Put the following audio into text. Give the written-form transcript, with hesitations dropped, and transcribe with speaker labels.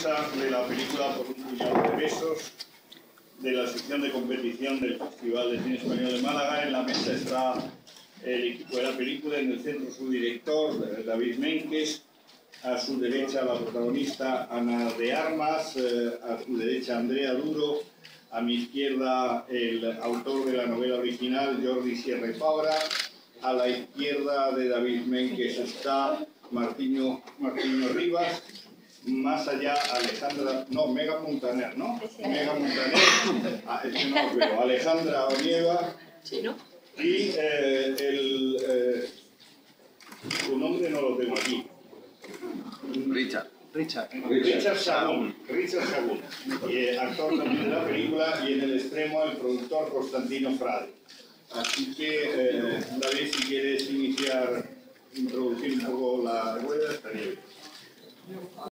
Speaker 1: protagonista de la película Por un puñado de besos, de la sección de competición del Festival de Cine Español de Málaga. En la mesa está el equipo de la película, en el centro su director, David Menkes, a su derecha la protagonista Ana de Armas, a su derecha Andrea Duro, a mi izquierda el autor de la novela original, Jordi Sierra y Fabra, a la izquierda de David Menkes está Martiño Rivas, más allá Alejandra, no, Mega Montaner, ¿no? Mega Montaner, es que no os veo, Alejandra Onieva,
Speaker 2: sí, ¿no?
Speaker 1: Y su nombre no lo tengo aquí. Richard Sagún, actor también de la película, y en el extremo el productor Constantino Frade. Así que, David, si quieres introducir un poco la rueda, estaría bien.